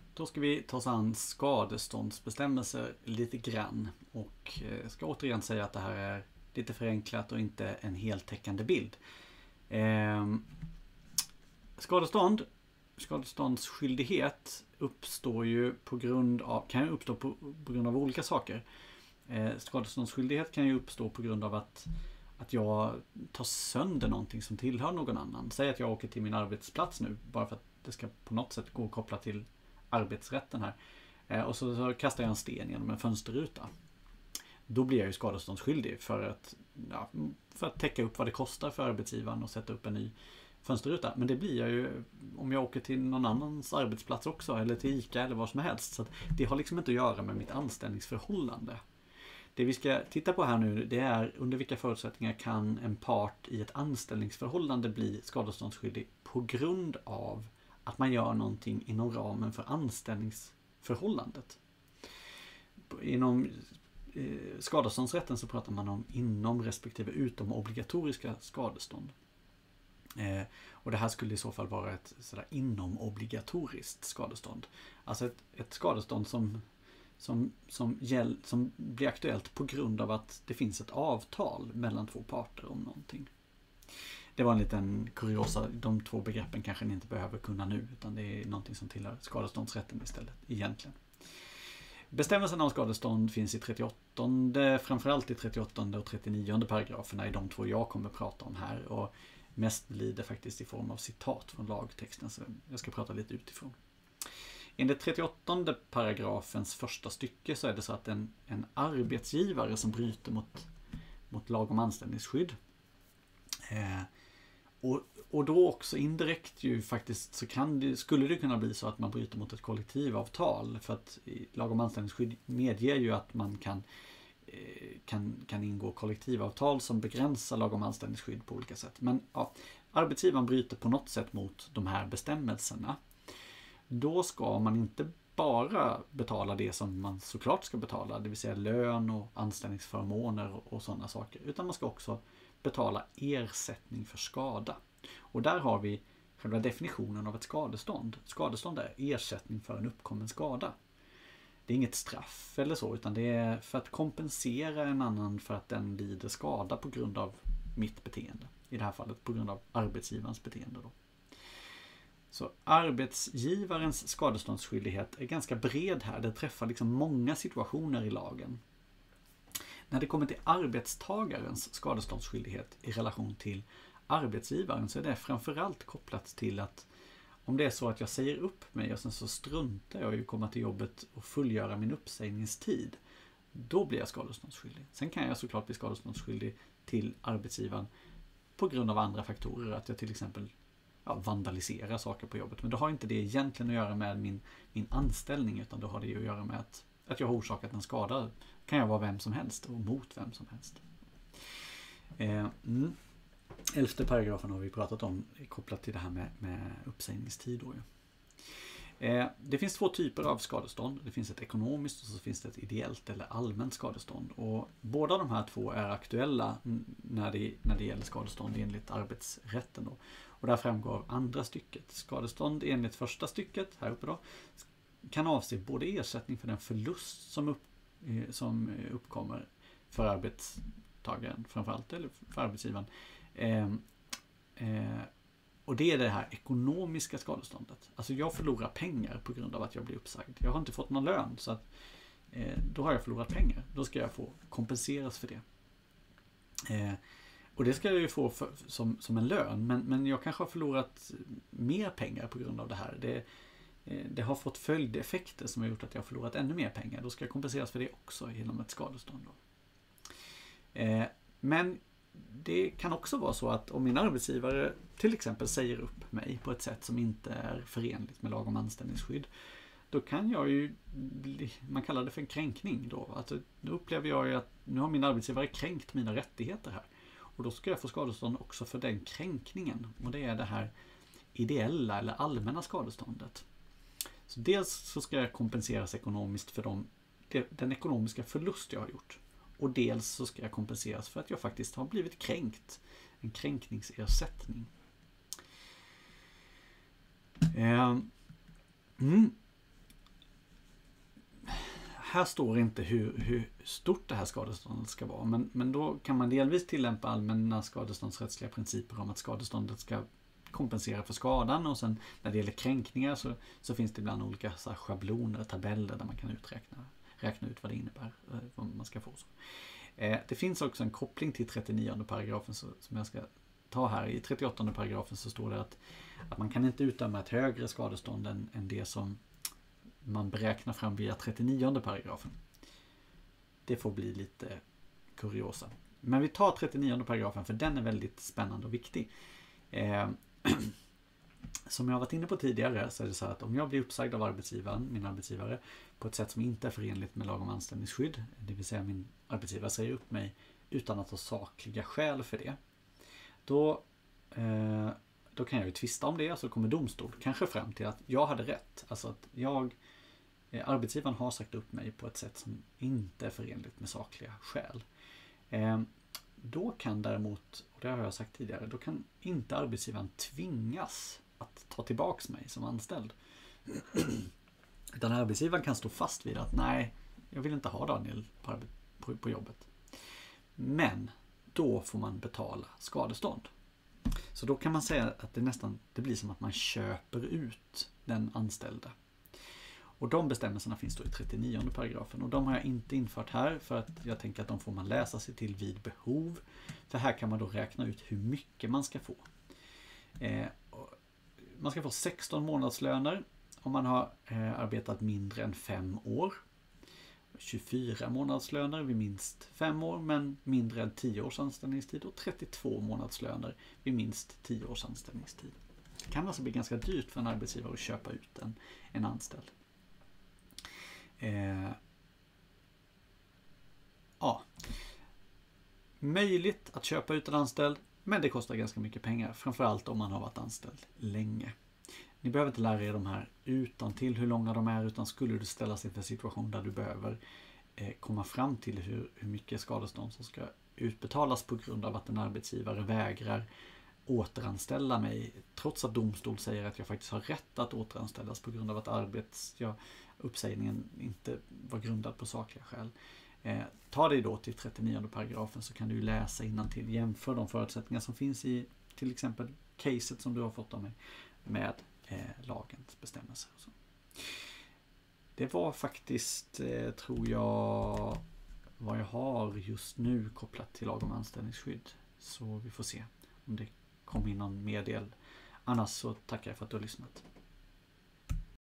Då ska vi ta oss an skadeståndsbestämmelser lite grann. Och jag ska återigen säga att det här är lite förenklat och inte en heltäckande bild. Skadeståndsskyldighet uppstår ju kan ju uppstå på grund av olika saker. Skadeståndsskyldighet kan ju uppstå på grund av att jag tar sönder någonting som tillhör någon annan. Säg att jag åker till min arbetsplats nu, bara för att det ska på något sätt gå att koppla till arbetsrätten här. Och så kastar jag en sten genom en fönsterruta. Då blir jag ju skadeståndsskyldig för att täcka upp vad det kostar för arbetsgivaren och sätta upp en ny fönsterruta. Men det blir jag ju om jag åker till någon annans arbetsplats också, eller till ICA eller vad som helst. Så att det har liksom inte att göra med mitt anställningsförhållande. Det vi ska titta på här nu, det är under vilka förutsättningar kan en part i ett anställningsförhållande bli skadeståndsskyldig på grund av att man gör någonting inom ramen för anställningsförhållandet. Inom skadeståndsrätten så pratar man om inom respektive utom obligatoriska skadestånd. Och det här skulle i så fall vara ett sådär inom obligatoriskt skadestånd. Alltså ett skadestånd som blir aktuellt på grund av att det finns ett avtal mellan två parter om någonting. Det var en liten kuriosa. De två begreppen kanske ni inte behöver kunna nu, utan det är någonting som tillhör skadeståndsrätten istället egentligen. Bestämmelserna om skadestånd finns i 38, framförallt i 38 och 39 paragraferna i de två jag kommer att prata om här, och mest blir det faktiskt i form av citat från lagtexten, så jag ska prata lite utifrån. Enligt 38 paragrafens första stycke så är det så att en arbetsgivare som bryter mot lag om anställningsskydd och då också indirekt ju faktiskt så skulle det kunna bli så att man bryter mot ett kollektivavtal, för att lag om anställningsskydd medger ju att man kan ingå kollektivavtal som begränsar lag om anställningsskydd på olika sätt. Men ja, arbetsgivaren bryter på något sätt mot de här bestämmelserna. Då ska man inte bara betala det som man såklart ska betala, det vill säga lön och anställningsförmåner och sådana saker, utan man ska också betala ersättning för skada. Och där har vi själva definitionen av ett skadestånd. Skadestånd är ersättning för en uppkommen skada. Det är inget straff eller så, utan det är för att kompensera en annan för att den lider skada på grund av mitt beteende. I det här fallet på grund av arbetsgivarens beteende då. Så arbetsgivarens skadeståndsskyldighet är ganska bred här. Det träffar liksom många situationer i lagen. När det kommer till arbetstagarens skadeståndsskyldighet i relation till arbetsgivaren så är det framförallt kopplat till att om det är så att jag säger upp mig och sen så struntar jag i att komma till jobbet och fullgöra min uppsägningstid, då blir jag skadeståndsskyldig. Sen kan jag såklart bli skadeståndsskyldig till arbetsgivaren på grund av andra faktorer, att jag till exempel vandaliserar saker på jobbet. Men då har inte det egentligen att göra med min anställning, utan då har det ju att göra med att jag har orsakat en skada. Kan jag vara vem som helst och mot vem som helst. 11:e paragrafen har vi pratat om kopplat till det här med uppsägningstid. Det finns två typer av skadestånd. Det finns ett ekonomiskt och så finns det ett ideellt eller allmänt skadestånd. Och båda de här två är aktuella när det gäller skadestånd enligt arbetsrätten då. Och där framgår av andra stycket. Skadestånd enligt första stycket här uppe då kan avse både ersättning för den förlust som uppkommer för arbetstagaren framförallt, eller för arbetsgivaren. Och det är det här ekonomiska skadeståndet. Alltså jag förlorar pengar på grund av att jag blir uppsagd. Jag har inte fått någon lön, så att då har jag förlorat pengar. Då ska jag få kompenseras för det. Och det ska jag ju få som en lön. Men jag kanske har förlorat mer pengar på grund av det här. Det har fått följdeffekter som har gjort att jag har förlorat ännu mer pengar. Då ska jag kompenseras för det också genom ett skadestånd. Men det kan också vara så att om min arbetsgivare till exempel säger upp mig på ett sätt som inte är förenligt med lag om anställningsskydd, då kan jag ju man kallar det för en kränkning då. Alltså, då upplever jag ju att nu har min arbetsgivare kränkt mina rättigheter här. Och då ska jag få skadestånd också för den kränkningen. Och det är det här ideella eller allmänna skadeståndet. Så dels så ska jag kompenseras ekonomiskt för den ekonomiska förlust jag har gjort. Och dels så ska jag kompenseras för att jag faktiskt har blivit kränkt. En kränkningsersättning. här står inte hur stort det här skadeståndet ska vara. Men då kan man delvis tillämpa allmänna skadeståndsrättsliga principer om att skadeståndet ska kompensera för skadan. Och sen när det gäller kränkningar så finns det ibland olika så här schabloner, tabeller där man kan räkna ut vad det innebär, vad man ska få. Det finns också en koppling till 39 paragrafen som jag ska ta här. I 38 paragrafen så står det att man kan inte utdöma ett högre skadestånd än det som man beräknar fram via 39 paragrafen. Det får bli lite kuriosa. Men vi tar 39 paragrafen för den är väldigt spännande och viktig. Som jag har varit inne på tidigare så är det så att om jag blir uppsagd av min arbetsgivare på ett sätt som inte är förenligt med lag om anställningsskydd, det vill säga min arbetsgivare säger upp mig utan att ha sakliga skäl för det, då kan jag ju tvista om det, så kommer domstol kanske fram till att jag hade rätt. Alltså att arbetsgivaren har sagt upp mig på ett sätt som inte är förenligt med sakliga skäl. Då kan däremot, och det har jag sagt tidigare, då kan inte arbetsgivaren tvingas att ta tillbaks mig som anställd. Utan arbetsgivaren kan stå fast vid att nej, jag vill inte ha Daniel på jobbet. Men då får man betala skadestånd. Så då kan man säga att det blir som att man köper ut den anställda. Och de bestämmelserna finns då i 39 paragrafen. Och de har jag inte infört här för att jag tänker att de får man läsa sig till vid behov. För här kan man då räkna ut hur mycket man ska få. Man ska få 16 månadslöner om man har arbetat mindre än 5 år. 24 månadslöner vid minst 5 år men mindre än 10 års anställningstid. Och 32 månadslöner vid minst 10 års anställningstid. Det kan alltså bli ganska dyrt för en arbetsgivare att köpa ut en anställd. Möjligt att köpa ut en anställd, men det kostar ganska mycket pengar, framförallt om man har varit anställd länge. Ni behöver inte lära er de här utan till hur långa de är, utan skulle du ställa sig inför en situation där du behöver komma fram till hur mycket skadestånd som ska utbetalas på grund av att en arbetsgivare vägrar återanställa mig, trots att domstol säger att jag faktiskt har rätt att återanställas på grund av att uppsägningen inte var grundad på sakliga skäl. Ta dig då till 39 paragrafen så kan du läsa innantill, jämför de förutsättningar som finns i till exempel caset som du har fått av mig med lagens bestämmelser. Och så. Det var faktiskt, tror jag, vad jag har just nu kopplat till lag om anställningsskydd. Så vi får se om det kommer in någon mer del. Annars så tackar jag för att du har lyssnat.